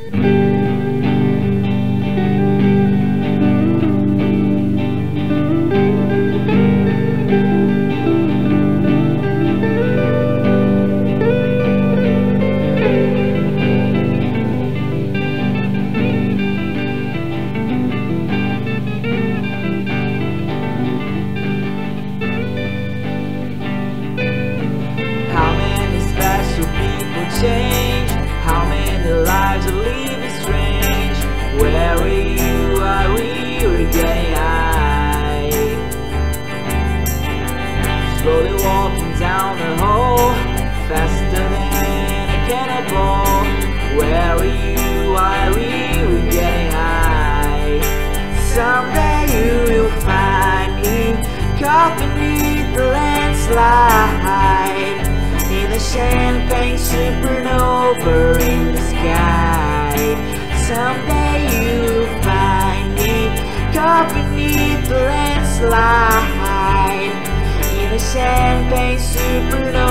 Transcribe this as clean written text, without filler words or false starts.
Change. How many lives are living strange? Where are you? Are we getting high? Slowly walking down the hall, faster than a cannonball. Where are you? Are we getting high? Someday you will find me caught beneath the landslide, in a champagne supernova in the sky. Someday you'll find me caught beneath the landslide, in a champagne supernova.